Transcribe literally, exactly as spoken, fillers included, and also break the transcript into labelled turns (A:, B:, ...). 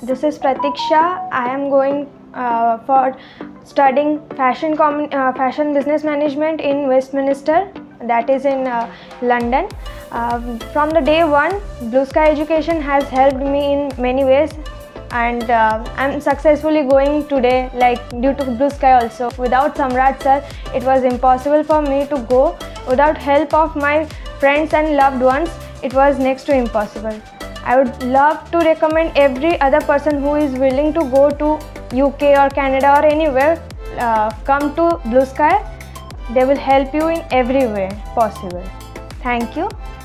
A: This is Pratiksha. I am going uh, for studying fashion com uh, fashion business management in Westminster, that is in uh, London. Uh, from the day one, Blue Sky Education has helped me in many ways, and uh, I am successfully going today, like due to Blue Sky also. Without Samrat sir, it was impossible for me to go. Without help of my friends and loved ones, it was next to impossible. I would love to recommend every other person who is willing to go to U K or Canada or anywhere, uh, come to Blue Sky. They will help you in every way possible. Thank you.